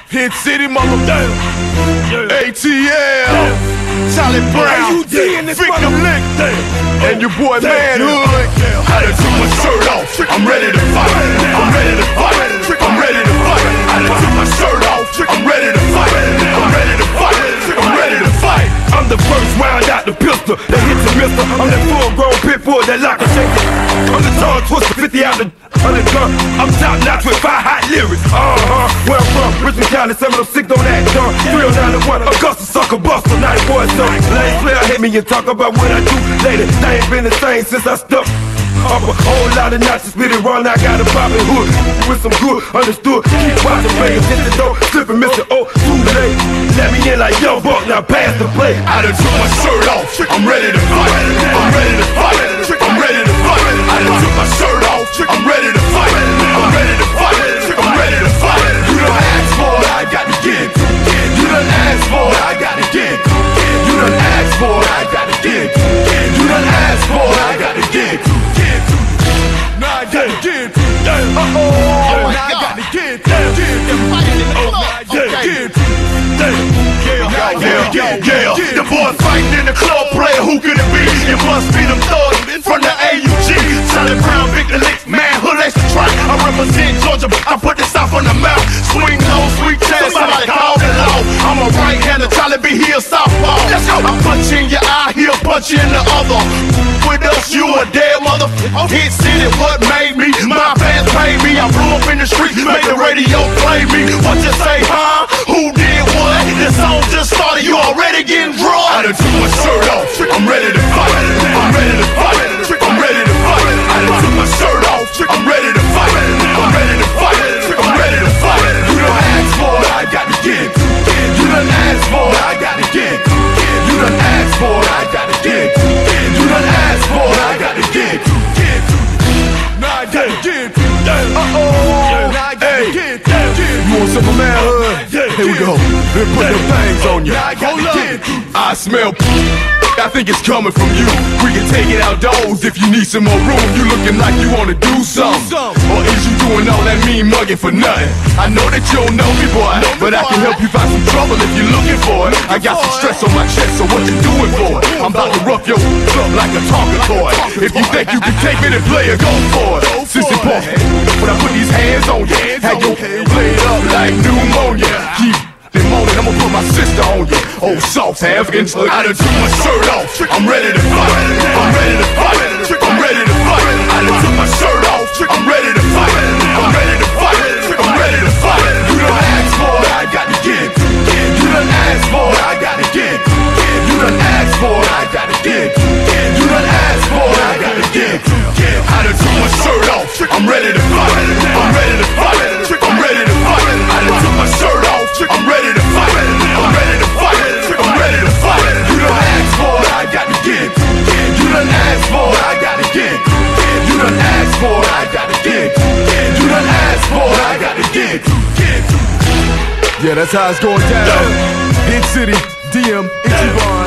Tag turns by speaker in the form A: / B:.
A: Hit City, motherfucker. ATL, Charlie Brown, Freakin' Lick, and your boy Manhood. I done took my shirt off. I'm ready to fight. I'm ready to fight. I'm ready to fight. I done took my shirt off. I'm ready to fight. I'm ready to fight. I'm ready to fight. I'm the first round out the pistol that hits a mister. I'm that full-grown pit bull that lock a shaker. I'm the tongue twister, 50 out the gun. I'm top notch with 5 hot lyrics. Where I'm from, Richmond County, 706 on that gun. 309 Augusta, sucker buster, 94 son. Lane player hit me and talk about what I do later. They ain't been the same since I stuck up a whole lot of notches, spit it wrong. I got a poppin' hood with some good understood. Keep watching, pay attention, don't slippin', Mr. O. Too late. Let me in like young buck, now pass the play. I done took my shirt off. I'm ready to fight. I'm ready to fight. I'm ready to fight. I done took my shirt off. I'm ready to fight. I'm ready to fight. I'm ready to fight. You done asked for it, I got to get it. You done asked for it, I got to get it. You done asked for it, I got to get it. You done asked for it, I got to get it. Now I got to get it. Now I got to get it. Yeah. The boys fighting in the club, player, who could it be? It must be them thugs from the AUG. Charlie Brown, Victor Lick, Manhood, extra track. I represent Georgia, I put the South on the map. Swing low, sweet chest, somebody call it low. I'm a right-hander, Charlie B. here, southpaw. Let's go. I punch in your eye, he'll punch you in the other. With us, you a dead motherfucker. Hit City, what made me? My fans paid me. I blew up in the street, made the radio play me. What you say, huh? Who did what? This song just started, you already getting drawn. I done took my shirt off. I'm ready to fight. I'm ready to fight. I'm ready to fight. I done took my shirt off. I'm ready to fight. I'm ready to fight. I'm ready to fight. You done asked for it, I got to get it. You done asked for it, I got to get it. You done asked for it, I got to get it. You done asked for it, I got to get it. Now I got to get it. Now I got to get it. You want some manhood? Here we go. Then put them things on you. I smell I think it's coming from you. We can take it outdoors if you need some more room. You looking like you wanna do something, or is you doing all that mean mugging for nothing? I know that you don't know me, boy, but I can help you find some trouble if you're looking for it. I got some stress on my chest, so what you doing for it? I'm about to rough your up like a talking toy. If you think you can take me, then play it, go for it. Sissy Paul, when I put these hands on you, have your play it up like pneumonia. Keep the moment, I'ma put my sister on you. Oh, soft African, I done took my shirt off. I'm ready to fight. I'm ready to fight. I'm ready to fight. I done took my shirt off. I'm ready to fight. I'm ready to fight. I'm ready to fight. You done asked for it, I got to get it. You done asked for it, I got to get it. You done asked for it, I got to get it. You done asked for it, I got to get it. I done took my shirt off. I'm ready to fight. I'm ready to fight. I'm ready to fight. I done took my shirt off. I'm ready to fight. I'm ready to fight. I'm ready to fight. You done asked for it, I got to get it. You done asked for it, I got to get it. You done asked for it, I got to get it. You done asked for it, I got to get it. Yeah, that's how it's going down. Big City, DM, Ichiban.